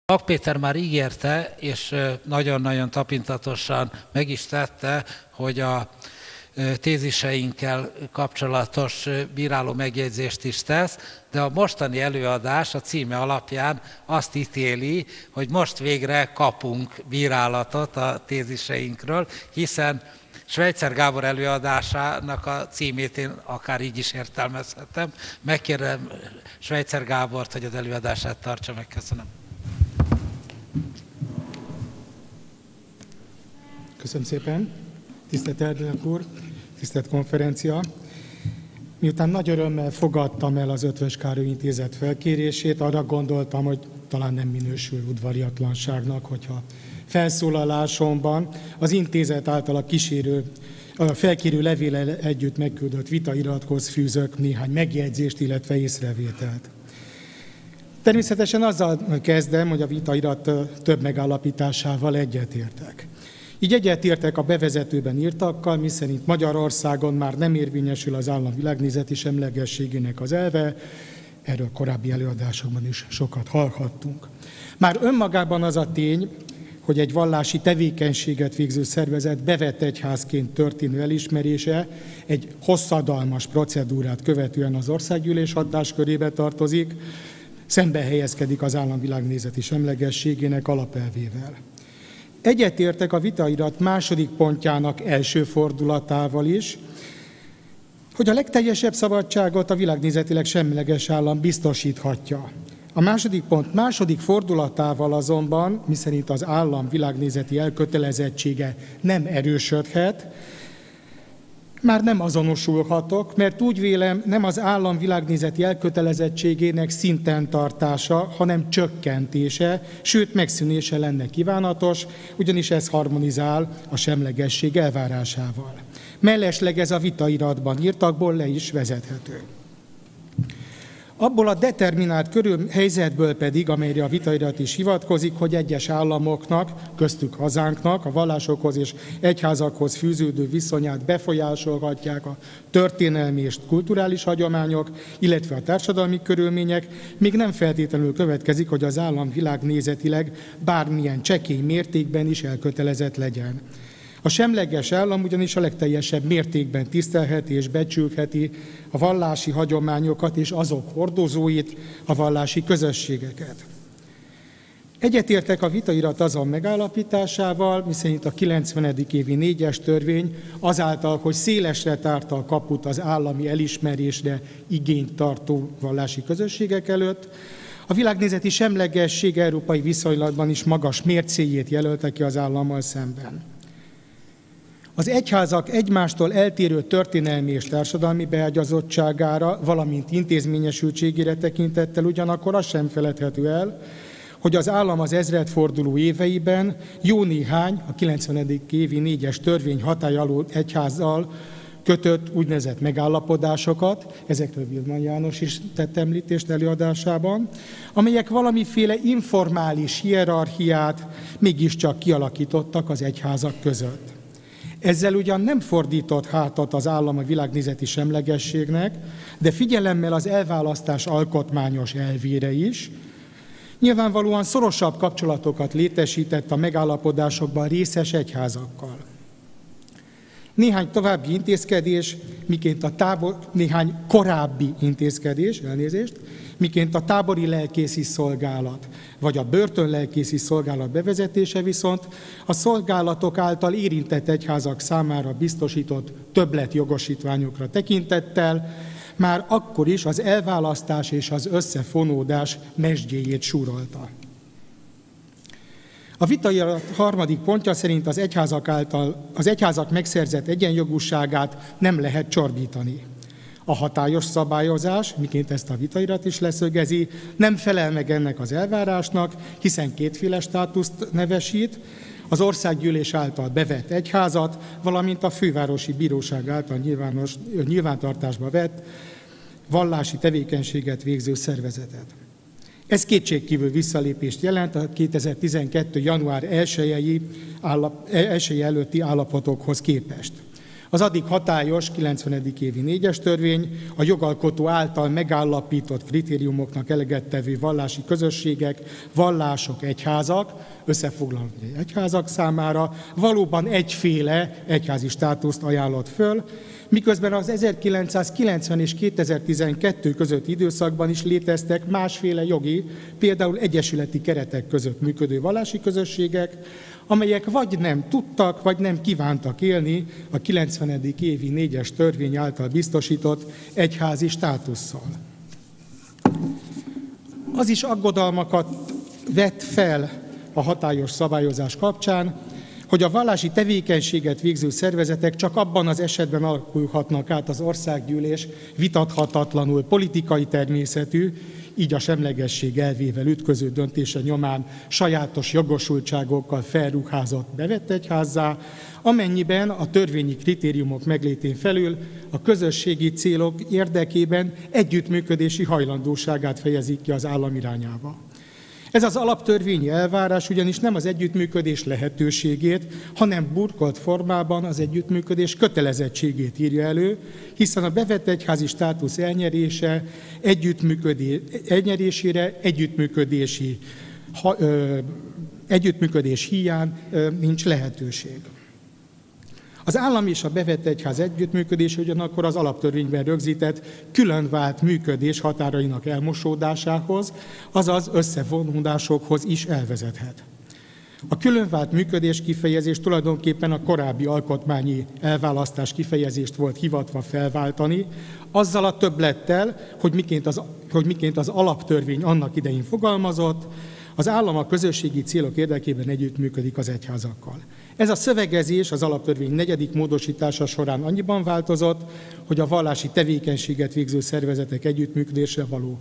Pap Péter már ígérte, és nagyon-nagyon tapintatosan meg is tette, hogy a téziseinkkel kapcsolatos bíráló megjegyzést is tesz, de a mostani előadás a címe alapján azt ítéli, hogy most végre kapunk bírálatot a téziseinkről, hiszen Schweitzer Gábor előadásának a címét én akár így is értelmezhetem. Megkérem Schweitzer Gábort, hogy az előadását tartsa meg. Köszönöm. Köszönöm szépen. Tisztelt elnök úr, tisztelt konferencia! Miután nagy örömmel fogadtam el az Eötvös Károly Intézet felkérését, arra gondoltam, hogy talán nem minősül udvariatlanságnak, hogyha felszólalásomban az intézet által a felkérő levéllel együtt megküldött vitairathoz fűzök néhány megjegyzést, illetve észrevételt. Természetesen azzal kezdem, hogy a vitairat több megállapításával egyetértek. Így egyetértek a bevezetőben írtakkal, miszerint Magyarországon már nem érvényesül az állam világnézeti semlegességének az elve, erről korábbi előadásokban is sokat hallhattunk. Már önmagában az a tény, hogy egy vallási tevékenységet végző szervezet bevett egyházként történő elismerése egy hosszadalmas procedúrát követően az országgyűlés hatáskörébe tartozik, szembe helyezkedik az állam világnézeti semlegességének alapelvével. Egyetértek a vitairat második pontjának első fordulatával is, hogy a legteljesebb szabadságot a világnézetileg semleges állam biztosíthatja. A második pont második fordulatával azonban, miszerint az állam világnézeti elkötelezettsége nem erősödhet, már nem azonosulhatok, mert úgy vélem, nem az állam világnézeti elkötelezettségének szinten tartása, hanem csökkentése, sőt megszűnése lenne kívánatos, ugyanis ez harmonizál a semlegesség elvárásával. Mellesleg ez a vitairatban írtakból le is vezethető. Abból a determinált helyzetből pedig, amelyre a vitairat is hivatkozik, hogy egyes államoknak, köztük hazánknak, a vallásokhoz és egyházakhoz fűződő viszonyát befolyásolhatják a történelmi és kulturális hagyományok, illetve a társadalmi körülmények, még nem feltétlenül következik, hogy az állam világnézetileg bármilyen csekély mértékben is elkötelezett legyen. A semleges állam ugyanis a legteljesebb mértékben tisztelheti és becsülheti a vallási hagyományokat és azok hordozóit, a vallási közösségeket. Egyetértek a vitairat azon megállapításával, miszerint a 90. évi 4-es törvény azáltal, hogy szélesre tárta a kaput az állami elismerésre igényt tartó vallási közösségek előtt, a világnézeti semlegesség európai viszonylatban is magas mércéjét jelölte ki az állammal szemben. Az egyházak egymástól eltérő történelmi és társadalmi beágyazottságára, valamint intézményesültségére tekintettel ugyanakkor az sem feledhető el, hogy az állam az ezredforduló éveiben jó néhány, a 90. évi 4-es törvény hatály alól egyházzal kötött úgynevezett megállapodásokat, ezekről Vilman János is tett említést előadásában, amelyek valamiféle informális hierarchiát mégiscsak kialakítottak az egyházak között. Ezzel ugyan nem fordított hátat az állam a világnézeti semlegességnek, de figyelemmel az elválasztás alkotmányos elvére is, nyilvánvalóan szorosabb kapcsolatokat létesített a megállapodásokban részes egyházakkal. Néhány további intézkedés, néhány korábbi intézkedés, miként a tábori lelkészi szolgálat, vagy a börtönlelkészi szolgálat bevezetése viszont a szolgálatok által érintett egyházak számára biztosított többletjogosítványokra tekintettel már akkor is az elválasztás és az összefonódás mezsdjéjét súrolta. A vitairat harmadik pontja szerint az egyházak megszerzett egyenjogúságát nem lehet csorbítani. A hatályos szabályozás, miként ezt a vitairat is leszögezi, nem felel meg ennek az elvárásnak, hiszen kétféle státuszt nevesít, az országgyűlés által bevett egyházat, valamint a fővárosi bíróság által nyilvántartásba vett vallási tevékenységet végző szervezetet. Ez kétségkívül visszalépést jelent a 2012. január 1. előtti állapotokhoz képest. Az addig hatályos 90. évi 4-es törvény a jogalkotó által megállapított kritériumoknak eleget tevő vallási közösségek, vallások, egyházak, összefoglalva egyházak számára valóban egyféle egyházi státuszt ajánlott föl, miközben az 1990 és 2012 közötti időszakban is léteztek másféle jogi, például egyesületi keretek között működő vallási közösségek, amelyek vagy nem tudtak, vagy nem kívántak élni a 90. évi 4-es törvény által biztosított egyházi státusszal. Az is aggodalmakat vett fel a hatályos szabályozás kapcsán, hogy a vallási tevékenységet végző szervezetek csak abban az esetben alakulhatnak át az országgyűlés vitathatatlanul politikai természetű, így a semlegesség elvével ütköző döntése nyomán sajátos jogosultságokkal felruházott bevett egyházzá, amennyiben a törvényi kritériumok meglétén felül a közösségi célok érdekében együttműködési hajlandóságát fejezik ki az állam irányába. Ez az alaptörvényi elvárás ugyanis nem az együttműködés lehetőségét, hanem burkolt formában az együttműködés kötelezettségét írja elő, hiszen a bevett egyházi státusz elnyerésére együttműködés hiány nincs lehetőség. Az állam és a bevett egyház együttműködése ugyanakkor az alaptörvényben rögzített külön vált működés határainak elmosódásához, azaz összevonódásokhoz is elvezethet. A külön vált működés kifejezés tulajdonképpen a korábbi alkotmányi elválasztás kifejezést volt hivatva felváltani, azzal a többlettel, hogy miként az alaptörvény annak idején fogalmazott, az állam a közösségi célok érdekében együttműködik az egyházakkal. Ez a szövegezés az alaptörvény 4. módosítása során annyiban változott, hogy a vallási tevékenységet végző szervezetek együttműködésre való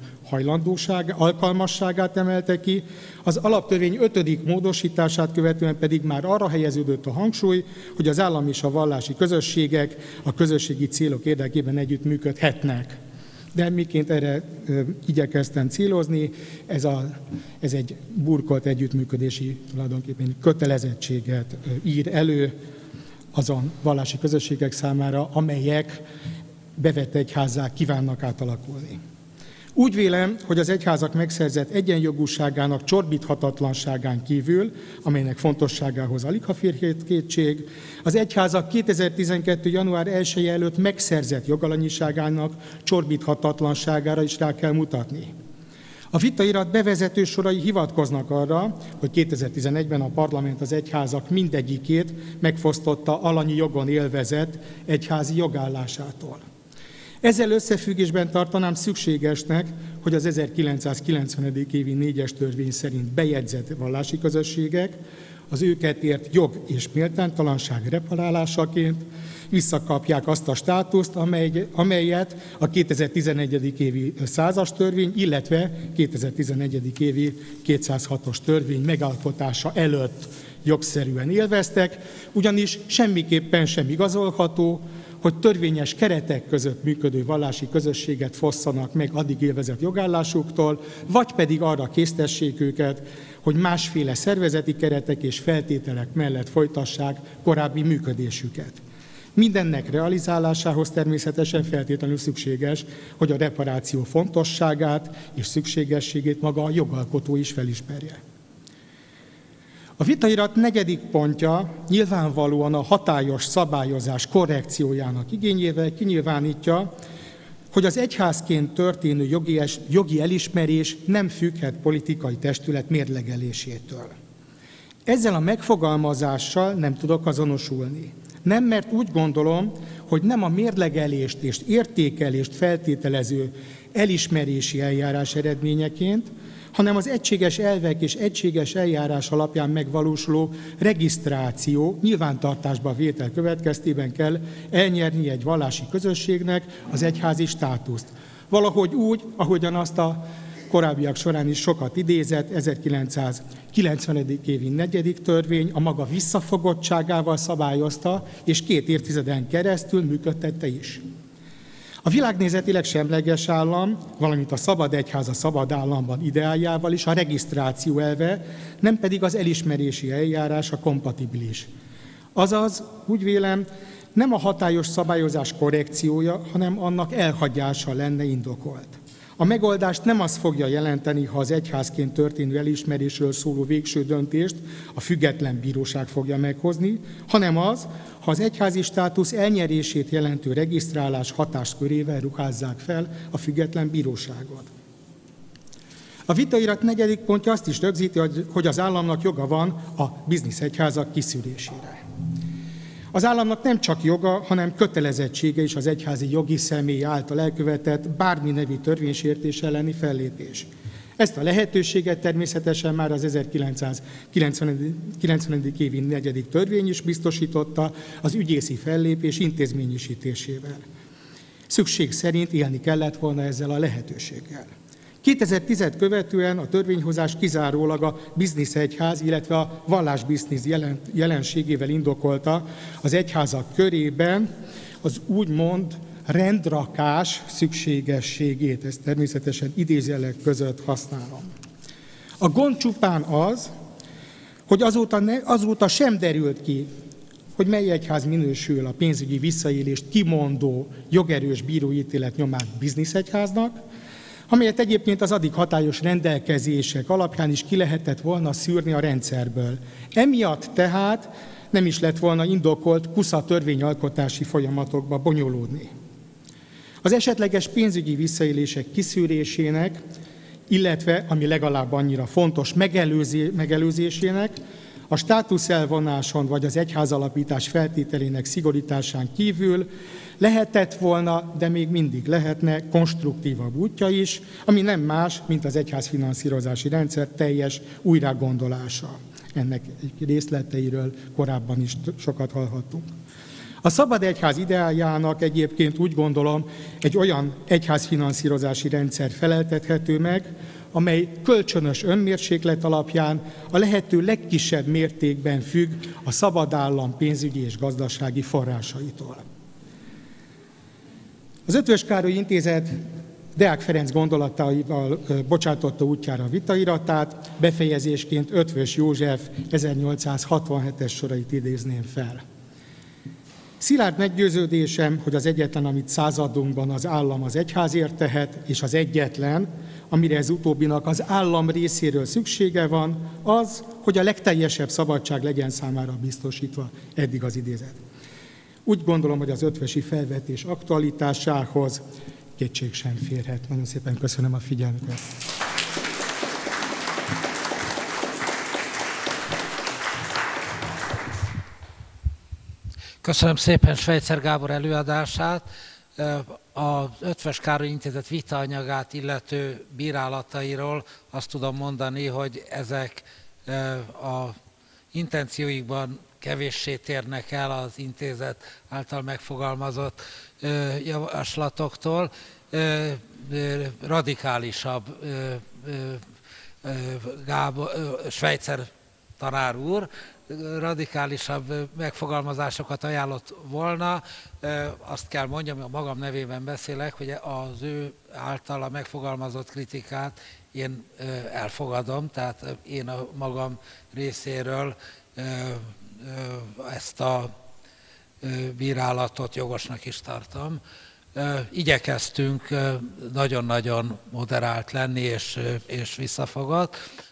alkalmasságát emelte ki, az alaptörvény 5. módosítását követően pedig már arra helyeződött a hangsúly, hogy az állam és a vallási közösségek a közösségi célok érdekében együttműködhetnek. De miként erre igyekeztem célozni, ez egy burkolt együttműködési tulajdonképpen kötelezettséget ír elő azon vallási közösségek számára, amelyek bevett egyházzá kívánnak átalakulni. Úgy vélem, hogy az egyházak megszerzett egyenjogúságának csorbíthatatlanságán kívül, amelynek fontosságához alig ha férhet kétség, az egyházak 2012. január 1 előtt megszerzett jogalanyiságának csorbíthatatlanságára is rá kell mutatni. A vitairat bevezető sorai hivatkoznak arra, hogy 2011-ben a parlament az egyházak mindegyikét megfosztotta alanyi jogon élvezett egyházi jogállásától. Ezzel összefüggésben tartanám szükségesnek, hogy az 1990. évi 4-es törvény szerint bejegyzett vallási közösségek az őket ért jog és méltánytalanság reparálásaként visszakapják azt a státuszt, amelyet a 2011. évi 100-as törvény, illetve 2011. évi 206-os törvény megalkotása előtt jogszerűen élveztek, ugyanis semmiképpen sem igazolható, hogy törvényes keretek között működő vallási közösséget fosszanak meg addig élvezett jogállásuktól, vagy pedig arra késztessék őket, hogy másféle szervezeti keretek és feltételek mellett folytassák korábbi működésüket. Mindennek realizálásához természetesen feltétlenül szükséges, hogy a reparáció fontosságát és szükségességét maga a jogalkotó is felismerje. A vitairat 4. pontja nyilvánvalóan a hatályos szabályozás korrekciójának igényével kinyilvánítja, hogy az egyházként történő jogi elismerés nem függhet politikai testület mérlegelésétől. Ezzel a megfogalmazással nem tudok azonosulni. Nem, mert úgy gondolom, hogy nem a mérlegelést és értékelést feltételező elismerési eljárás eredményeként, hanem az egységes elvek és egységes eljárás alapján megvalósuló regisztráció, nyilvántartásba vétel következtében kell elnyerni egy vallási közösségnek az egyházi státuszt. Valahogy úgy, ahogyan azt a korábbiak során is sokat idézett, 1990. évi 4. törvény a maga visszafogottságával szabályozta, és 2 évtizeden keresztül működtette is. A világnézetileg semleges állam, valamint a szabad egyház a szabad államban ideáljával is a regisztráció elve, nem pedig az elismerési eljárás a kompatibilis. Azaz, úgy vélem, nem a hatályos szabályozás korrekciója, hanem annak elhagyása lenne indokolt. A megoldást nem az fogja jelenteni, ha az egyházként történő elismerésről szóló végső döntést a független bíróság fogja meghozni, hanem az, ha az egyházi státusz elnyerését jelentő regisztrálás hatáskörével ruházzák fel a független bíróságot. A vitairat 4. pontja azt is rögzíti, hogy az államnak joga van a bizniszegyházak kiszűrésére. Az államnak nem csak joga, hanem kötelezettsége is az egyházi jogi személy által elkövetett bármi nevű törvénysértés elleni fellépés. Ezt a lehetőséget természetesen már az 1990. évi 4. törvény is biztosította az ügyészi fellépés intézményesítésével. Szükség szerint élni kellett volna ezzel a lehetőséggel. 2010-et követően a törvényhozás kizárólag a bizniszegyház, illetve a vallásbiznisz jelenségével indokolta az egyházak körében az úgymond rendrakás szükségességét. Ezt természetesen idézőjelek között használom. A gond csupán az, hogy azóta sem derült ki, hogy mely egyház minősül a pénzügyi visszaélést kimondó jogerős bíróítélet nyomán bizniszegyháznak, amelyet egyébként az addig hatályos rendelkezések alapján is ki lehetett volna szűrni a rendszerből. Emiatt tehát nem is lett volna indokolt kusza törvényalkotási folyamatokba bonyolódni. Az esetleges pénzügyi visszaélések kiszűrésének, illetve, ami legalább annyira fontos, megelőzésének, a státuszelvonáson vagy az egyházalapítás feltételének szigorításán kívül lehetett volna, de még mindig lehetne konstruktívabb útja is, ami nem más, mint az egyházfinanszírozási rendszer teljes újragondolása. Ennek részleteiről korábban is sokat hallhattunk. A szabad egyház ideájának egyébként úgy gondolom egy olyan egyházfinanszírozási rendszer feleltethető meg, amely kölcsönös önmérséklet alapján a lehető legkisebb mértékben függ a szabad állam pénzügyi és gazdasági forrásaitól. Az Eötvös Károly Intézet Deák Ferenc gondolataival bocsátotta útjára a vitairatát, befejezésként Eötvös József 1867-es sorait idézném fel. Szilárd meggyőződésem, hogy az egyetlen, amit századunkban az állam az egyházért tehet, és az egyetlen, amire ez utóbbinak az állam részéről szüksége van, az, hogy a legteljesebb szabadság legyen számára biztosítva. Eddig az idézet. Úgy gondolom, hogy az eötvösi felvetés aktualitásához kétség sem férhet. Nagyon szépen köszönöm a figyelmüket. Köszönöm szépen Svejcer Gábor előadását. Az Eötvös Károly Intézet vitaanyagát illető bírálatairól azt tudom mondani, hogy ezek a intencióikban kevéssé térnek el az intézet által megfogalmazott javaslatoktól. Radikálisabb Svejcer tanár úr, radikálisabb megfogalmazásokat ajánlott volna. Azt kell mondjam, a magam nevében beszélek, hogy az ő általa megfogalmazott kritikát én elfogadom, tehát én a magam részéről ezt a bírálatot jogosnak is tartom. Igyekeztünk nagyon-nagyon moderált lenni és visszafogott.